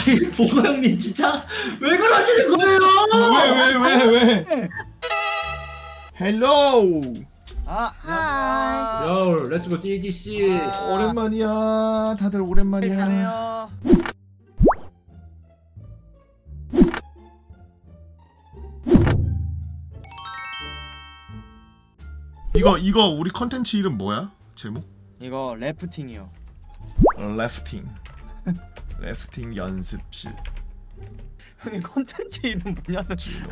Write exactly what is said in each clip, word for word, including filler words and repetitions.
아니 보고 형님 진짜 왜 그러시는 거예요? 왜 왜 왜 왜? 헬로. 아, 하이. 요, 렛츠고 디디씨. 아. 오랜만이야. 다들 오랜만이야. 안녕하세요. 이거 이거 우리 컨텐츠 이름 뭐야? 제목? 이거 래프팅이요. 래프팅. 래프팅 연습실. 형님 컨텐츠 이름 뭐냐는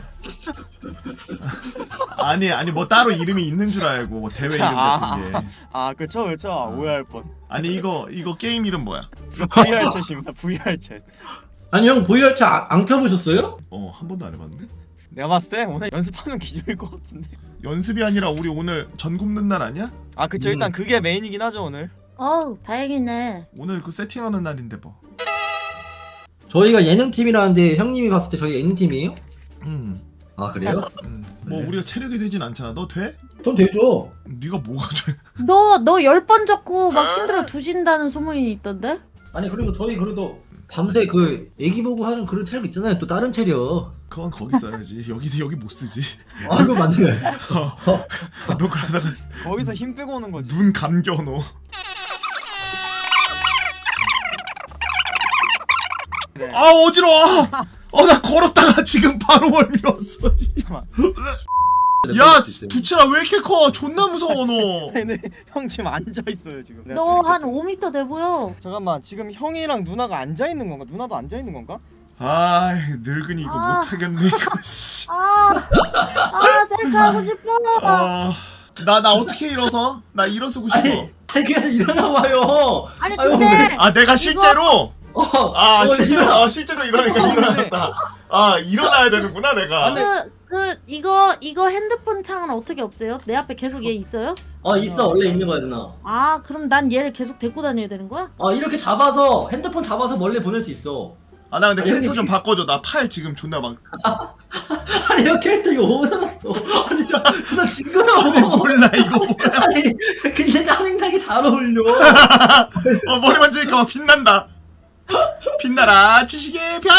아니 아니 뭐 따로 이름이 있는 줄 알고 뭐 대회 이름 같은 게. 아 그쵸 그쵸 아, 오해할 뻔. 아니 이거 이거 게임 이름 뭐야? 이거 브이알 챗입니다. 브이알 챗. 아니 형 브이알챗 안 켜보셨어요? 어 한 번도 안 해봤는데. 내가 봤을 때 오늘 연습하면 기절일 것 같은데. 연습이 아니라 우리 오늘 전 굽는 날 아니야? 아 그쵸 음. 일단 그게 메인이긴 하죠 오늘. 어우 다행이네. 오늘 그 세팅하는 날인데 뭐. 저희가 예능팀이라는데 형님이 봤을 때 저희 예능팀이에요? 음. 아 그래요? 음. 뭐 네. 우리가 체력이 되진 않잖아. 너 돼? 전 되죠. 네가 뭐가 돼? 너 너 열 번 잡고 막 힘들어 두신다는 소문이 있던데? 아니 그리고 저희 그래도 밤새 그 애기 보고 하는 그런 체력 있잖아요. 또 다른 체력. 그건 거기 써야지. 여기 여기 못 쓰지. 아 그거 맞네. 어. 너 그러다가 거기서 힘 빼고 오는 거지. 눈 감겨 너. 그래. 아 어지러워. 어 나 걸었다가 지금 바로 멀미웠어. 야 두치라 왜 이렇게 커? 존나 무서워 너. 근데 형 지금 앉아 있어요 지금. 내가 너 들을게. 한 오 미터 돼 보여. 잠깐만 지금 형이랑 누나가 앉아 있는 건가? 누나도 앉아 있는 건가? 아 늙은이 이거 아. 못하겠네 이거. 씨. 아, 아 셀카 하고 싶어. 아나 나 어떻게 일어서? 나 일어서고 싶어. 아니, 아니 그래서 일어나봐요. 아니 아유, 근데 아 내가 실제로 어, 아 어, 실제로 일어나. 아 실제로 일어나니까 일어났다. 아 일어나야 되는구나 내가. 그, 그 이거 이거 핸드폰 창은 어떻게 없애요? 내 앞에 계속 얘 있어요? 어 있어 원래 있는 거야 누나. 아 그럼 난 얘를 계속 데리고 다녀야 되는 거야? 어 이렇게 잡아서 핸드폰 잡아서 멀리 보낼 수 있어. 아 나 근데 아니, 캐릭터 형님. 좀 바꿔줘. 나 팔 지금 존나 막. 아니 형 캐릭터 이거 어디서 났어? 아니 저 저나 징그러워. 아니 몰라 이거 뭐야. 아니 근데 짜증나게 잘 어울려. 어 머리 만지니까 막 빛난다. 빛나라 지식의 별.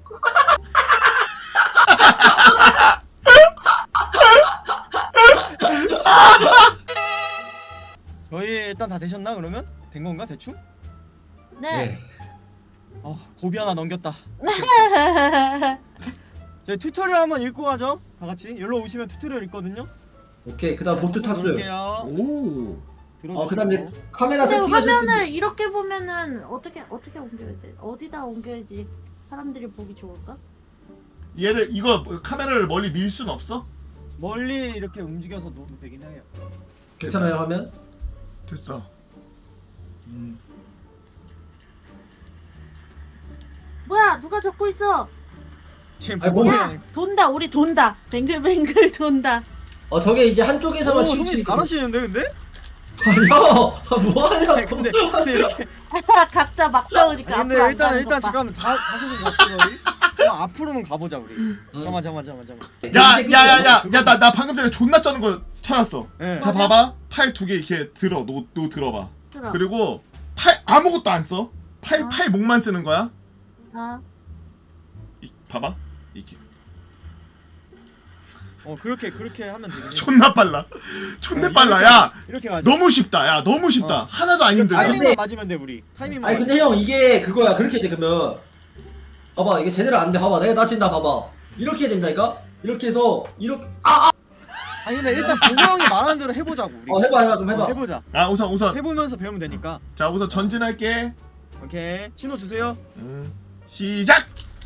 저희 일단 다 되셨나 그러면? 된 건가 대충? 네. 어 고비 하나 넘겼다. 저희 튜토리얼 한번 읽고 가죠. 다 같이 여기로 오시면 튜토리얼 있거든요. 오케이 그다음 보트 탑승. 누를게요. 오. 어 그다음에 카메라 근데 세팅하실 화면을 이렇게 보면은 어떻게 어떻게 옮겨야 돼? 어디다 옮겨야지 사람들이 보기 좋을까? 얘를 이거 카메라를 멀리 밀 순 없어? 멀리 이렇게 움직여서 놓으면 되긴 해요. 괜찮아요 화면? 됐어. 음. 뭐야 누가 적고 있어? 지금 아니, 보고 뭐야? 있는- 돈다 우리 돈다 뱅글뱅글 돈다. 어 저게 이제 한쪽에서만 오, 형님 치우치니까. 잘하시는데 근데? 아니요 뭐하냐고. 아니, 근데 근데 이렇게 각자 막 적으니까 아니, 근데 앞으로 안 일단 가는 일단 것 봐. 잠깐만 자 자세히 잡자 우리. 그럼 앞으로는 가보자 우리. 잠깐만 잠깐만 잠깐만 잠깐만. 야야야야야 나 나 방금 전에 존나 쩌는 거 찾았어. 예. 자 봐봐 팔 두 개 이렇게 들어 노, 노 들어봐. 들어. 그리고 팔 아무것도 안 써. 팔 어. 팔 목만 쓰는 거야. 아, 이, 봐봐 이렇게 어 그렇게 그렇게 하면 되긴 해. 존나 빨라. 존나 어, 빨라. 이렇게 야 하자. 이렇게 가자. 너무 쉽다. 야 너무 쉽다. 어. 하나도 안 힘들어. 아니, 타이밍만 맞으면 돼 우리. 타이밍만. 아니 근데 형 이게 그거야 그렇게 돼 그러면 봐봐 이게 제대로 안 돼 봐봐 내가 다친다 봐봐 이렇게 해야 된다니까 이렇게 해서 이렇게 아, 아! 아니 근데 일단 보고 형이 말하는 대로 해보자고 우리. 어 해봐 해봐 좀 해봐 어, 해보자. 아 우선 우선 해보면서 배우면 되니까. 자 우선 전진할게. 오케이 신호 주세요. 음, 시작.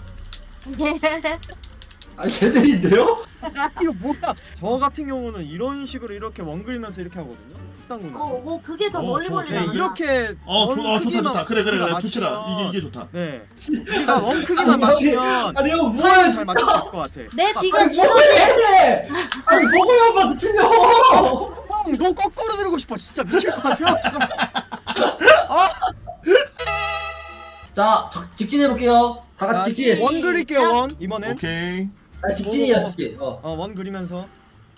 아니 걔들인데요? 이거 뭐야? 저 같은 경우는 이런 식으로 이렇게 원그리면서 이렇게 하거든요. 툭당구는. 어, 뭐 그게 더 어, 멀리 저- 걸리지 네 않아? 이렇게. 어, 원 조, 어 좋다 크기만 좋다. 그래 그래 그래. 우리가 두치라 맞추면- 이게 이게 좋다. 네. 우리가 원 크기만 맞추면 아니 형 뭐야 타이밍 잘 진짜 맞출 수 있을 것 같아. 내 아, 뒤가 아니 지금 뭐가 해 아니 보고 형만 미친려 형, 너 거꾸로 들고 싶어. 진짜 미칠 것 같아요. 잠깐만. 자 적- 직진해볼게요 다 같이 직진 원 그릴게요 원 이번엔. 오케이. 아 직진이야 직진 어 어 원 그리면서.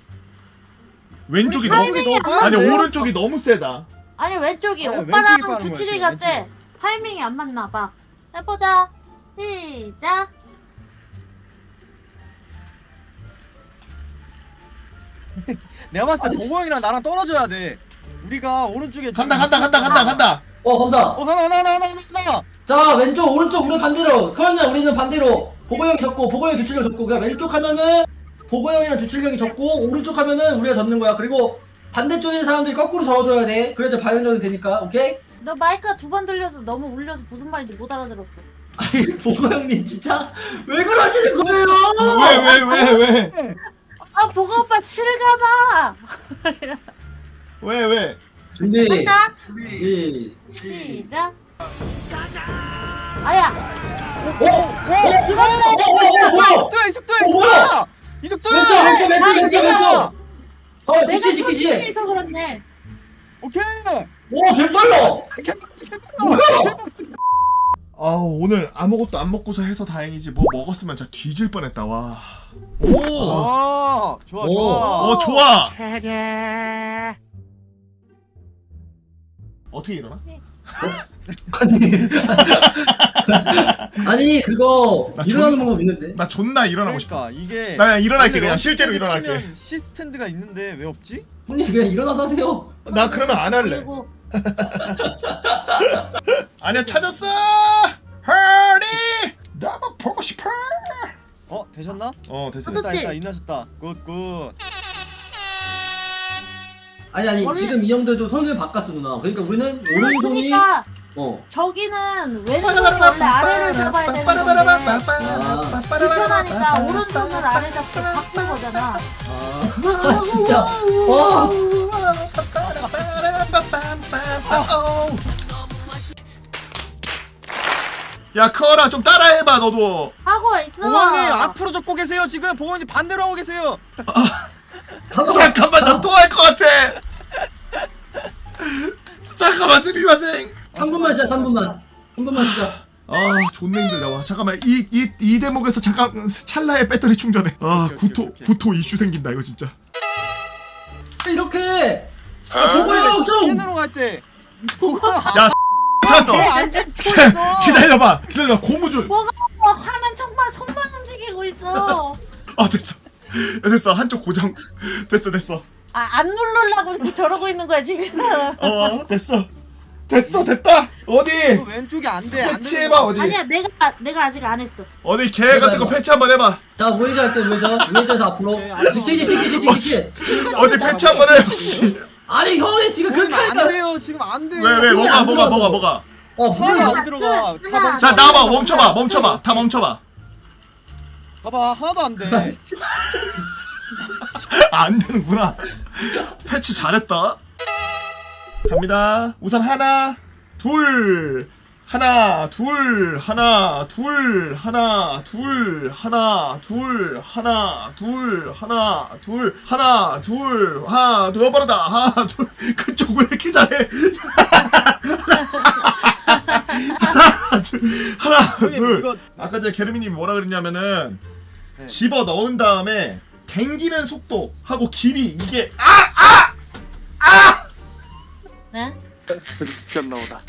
왼쪽이 우리 너무 타이밍이 안 아니 맞아요? 오른쪽이 너무 세다. 아니 왼쪽이 아니, 오빠랑 왼쪽이 빠른 두칠이가 거였지, 세. 타이밍이 안 맞나 봐. 해보자. 시작. 내가 봤을 때 보고 형이랑 나랑 떨어져야 돼. 우리가 오른쪽에 간다 간다 간다 간다 간다. 어 간다. 어 하나 하나 하나 하나 하나. 자 왼쪽 오른쪽 우리 반대로. 그러면 우리는 반대로 보고 형이 졌고 보고 형이 주칠경 졌고 그냥 왼쪽 하면은 보고 형이랑 주칠경이 졌고 오른쪽 하면은 우리가 졌는 거야. 그리고 반대쪽에 있는 사람들이 거꾸로 저어줘야 돼. 그래야 발연전이 되니까. 오케이? 너 마이크가 두 번 들려서 너무 울려서 무슨 말인지 못 알아들었어. 아니 보고 형님 진짜 왜 그러시는 거예요? 왜 왜 왜 왜? 아 보고 오빠 실가봐. 왜 왜? 준비. 간다. 준비. 시작. 아야. 어? 어? 이번에 어? 어? 뭐야? 이속도야 이속도야 어, 뭐야? 이속도야. 이속도야. 왼쪽 왼쪽 왼쪽 왼쪽 왼쪽. 어 내가 지키 지키 지키. 천천히서 그렇네. 오케이. 오 개빨라. 뭐야? 아 오늘 아무것도 안 먹고서 해서 다행이지 뭐 먹었으면 진짜 뒤질 뻔했다 와. 오. 어 좋아 오. 좋아. 어 좋아. 어떻게 일어나? 아니 아니 그거 나 일어나는 존- 방법 있는데. 나 존나 일어나고 싶어. 그러니까 이게 나 그냥 일어날게 원래 그냥 실제로 런칭 일어날게. 키면 시스탠드가 있는데 왜 없지? 형님 그냥 일어나서 하세요. 나 그러면 안 할래. 그리고 아니야 찾았어. 허리. 나만 보고 싶어. 어 되셨나? 어 됐어. 됐어. 됐다 좋지? 됐다 인하셨다. 굿굿. 아니 아니 원래- 지금 이 형들도 손을 바꿨어 누나. 그러니까 우리는 오른손이 그러니까 어 저기는 왼손을 원래 아래를 잡아야 되는 건데 불편하니까 오른손을 아래 잡고 바꾼 거잖아. 아 진짜 와 야 커라 좀 따라해봐 너도. 하고 있어. 보원님 앞으로 접고 계세요 지금. 보원님 반대로 하고 계세요. 잠깐만 나 또 할 것 같아. 잠깐만 스미마생. 삼 분만 쉬자 삼 분만 삼 분만 쉬자. 아 존나 힘들다 와. 잠깐만 이 이 이 대목에서 잠깐 찰나의 배터리 충전해. 아 오케이, 오케이, 구토 오케이. 구토 이슈 생긴다 이거 진짜. 이렇게 아, 보고 형 좀. 시즌으로 갈 때. 야 찾았어. 완전 기다려봐 기다려봐 고무줄. 뭐가 뭐 화는 정말 손만 움직이고 있어. 아 됐어. 야, 됐어 한쪽 고정. 됐어 됐어. 아 안 누르려고 이렇게 저러고 있는 거야 지금. 어 됐어. 됐어 됐다. 어디 왼쪽이 안 돼. 안 패치해봐 되는 어디. 아니야 내가 내가 아직 안 했어. 어디 개 같은 거 패치 한번 해봐. 자 우회전 할게 우회전 우회전에서 앞으로. 오케이, 앞으로. 직진이 직진이 직진이 직진. 어디 패치 한번 해. 씨. 아니 형이 지금 그렇게 안 하니까. 돼요 지금 안 돼요. 왜 왜 힘이 뭐가 안 뭐가 들어가고. 뭐가 뭐가. 어 하나 물론 안 들어가. 다 하나. 멈춰. 자 나와봐 멈춰봐 멈춰봐 다 멈춰봐. 봐봐 하나도 안 돼. 아, 안 되는구나. 패치 잘했다. 갑니다. 우선 하나, 둘, 하나, 둘, 하나, 둘, 하나, 둘, 하나, 둘, 하나, 둘, 하나, 둘, 하나, 둘, 하나, 둘, 빠르다. 하나, 둘, 그쪽 왜 이렇게 잘해? 하나, 둘, 하나, 형님, 둘. 이거- 아까 전에 게르미님이 뭐라 그랬냐면은 네. 집어 넣은 다음에 당기는 속도 하고 길이 이게 아! 아! 아! 네? 직접 나오다.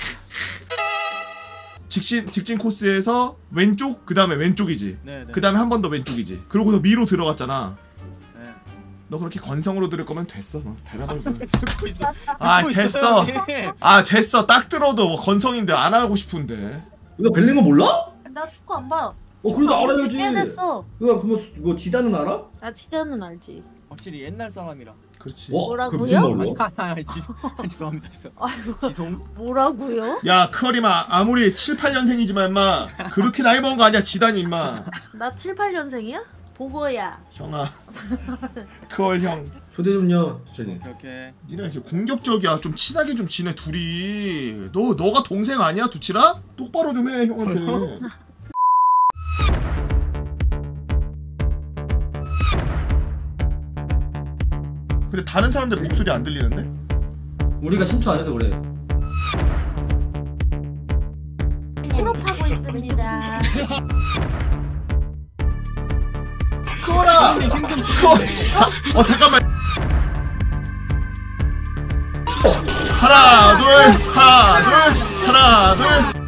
직진 직진 코스에서 왼쪽 그다음에 왼쪽이지. 네, 네. 그다음에 한 번 더 왼쪽이지. 그러고서 위로 들어갔잖아. 네. 너 그렇게 건성으로 들을 거면 됐어. 너 대답을. 듣고 있어. 아 듣고 됐어. 있어요, 형님. 아 됐어. 딱 들어도 뭐 건성인데 안 하고 싶은데. 이거 벨링은 몰라? 나 축구 안 봐. 어 그래도 알아야지. 꽤 됐어. 이거 그거 뭐 지단은 알아? 나 지대는 알지. 확실히 옛날 사람이라. 그렇지. 와, 뭐라고요? 그게 무슨 말이야? 아니, 지, 죄송합니다. 죄송- 아이고 지송. 뭐라고요? 야 커리마 아무리 칠, 팔 년생이지만 임마 그렇게 나이 먹은 거 아니야 지단이 임마. 나 칠, 팔 년생이야? 보고야. 형아. 크얼 형. 초대 좀요. 저기. 오케이 오케이. 니네 이렇게 공격적이야. 좀 친하게 좀 지내 둘이. 너 너가 동생 아니야 두치라? 똑바로 좀 해 형한테. 근데 다른 사람들 목소리 안 들리는데? 우리가 친추 안 해서 그래. 졸업하고 있습니다. 크어라. 크어. 자, 어 잠깐만. 하나 둘 하나 둘 하나 둘